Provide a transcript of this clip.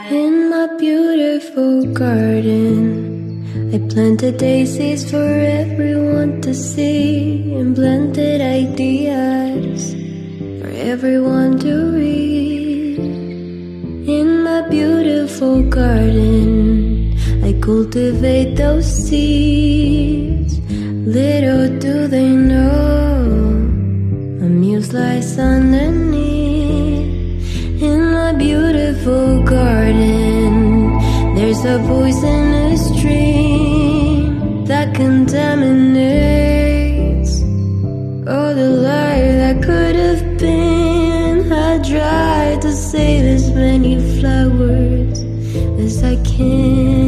In my beautiful garden, I planted daisies for everyone to see, and planted ideas for everyone to read. In my beautiful garden, I cultivate those seeds. Little do they know, a muse lies underneath. In my beautiful garden, there's a poisonous stream that contaminates all the life that could have been. I tried to save as many flowers as I can.